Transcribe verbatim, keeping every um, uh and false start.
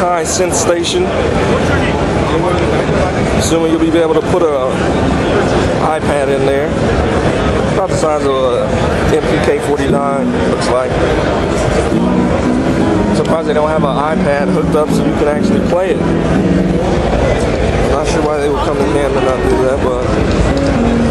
Akai synth station. Assuming you'll be able to put a iPad in there. About the size of a M P K forty-nine, looks like. Surprised they don't have an iPad hooked up so you can actually play it. Not sure why they would come in here and not do that, but